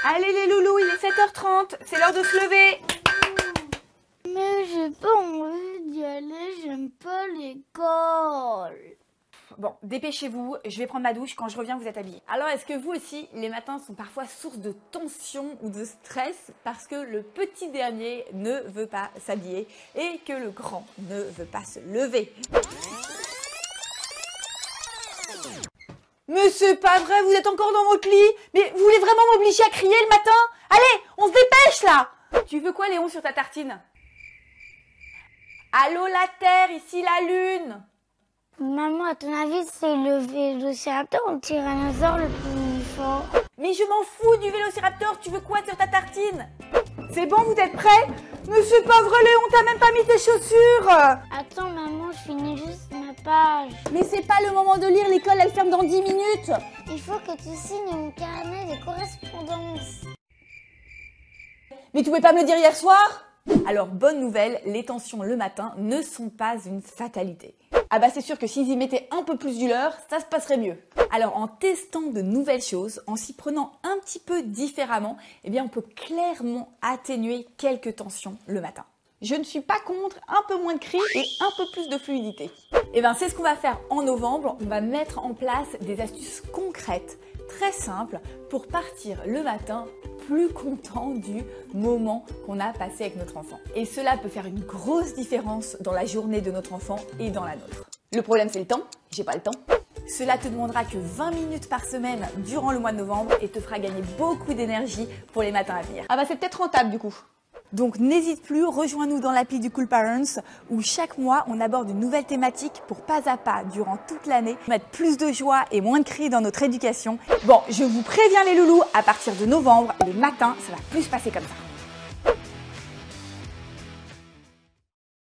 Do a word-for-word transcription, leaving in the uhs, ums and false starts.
Allez les loulous, il est sept heures trente, c'est l'heure de se lever. Mais j'ai pas envie d'y aller, j'aime pas l'école. Bon, dépêchez-vous, je vais prendre ma douche, quand je reviens vous êtes habillés. Alors est-ce que vous aussi, les matins sont parfois source de tension ou de stress parce que le petit dernier ne veut pas s'habiller et que le grand ne veut pas se lever? Mais c'est pas vrai, vous êtes encore dans votre lit. Mais vous voulez vraiment m'obliger à crier le matin? Allez, on se dépêche là. Tu veux quoi Léon sur ta tartine? Allô la Terre, ici la Lune. Maman, à ton avis, c'est le vélociraptor ou le tyrannosaure le plus fort? Mais je m'en fous du vélociraptor, tu veux quoi sur ta tartine? C'est bon, vous êtes prêts? Mais c'est pas vrai Léon, t'as même pas mis tes chaussures. Attends maman, je finis juste ma page. Mais c'est pas le moment de lire, l'école elle ferme dans dix minutes. Il faut que tu signes mon carnet de correspondance. Mais tu pouvais pas me le dire hier soir? Alors bonne nouvelle, les tensions le matin ne sont pas une fatalité. Ah bah c'est sûr que s'ils y mettaient un peu plus du leur, ça se passerait mieux. Alors en testant de nouvelles choses, en s'y prenant un petit peu différemment, eh bien on peut clairement atténuer quelques tensions le matin. Je ne suis pas contre un peu moins de cris et un peu plus de fluidité. Et bien c'est ce qu'on va faire en novembre, on va mettre en place des astuces concrètes, très simples, pour partir le matin plus content du moment qu'on a passé avec notre enfant. Et cela peut faire une grosse différence dans la journée de notre enfant et dans la nôtre. Le problème c'est le temps, j'ai pas le temps. Cela te demandera que vingt minutes par semaine durant le mois de novembre et te fera gagner beaucoup d'énergie pour les matins à venir. Ah bah c'est peut-être rentable du coup. Donc n'hésite plus, rejoins-nous dans l'appli du Cool Parents où chaque mois on aborde une nouvelle thématique pour pas à pas durant toute l'année mettre plus de joie et moins de cris dans notre éducation. Bon, je vous préviens les loulous, à partir de novembre, les matins, ça va plus se passer comme ça.